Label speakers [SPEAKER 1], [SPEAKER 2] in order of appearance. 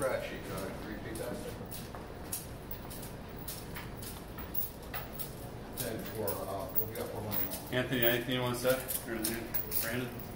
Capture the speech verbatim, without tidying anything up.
[SPEAKER 1] scratch sheet, you want to repeat that?
[SPEAKER 2] Then for, uh, we'll get for money.
[SPEAKER 3] Anthony, anything you want to say? Or Brandon?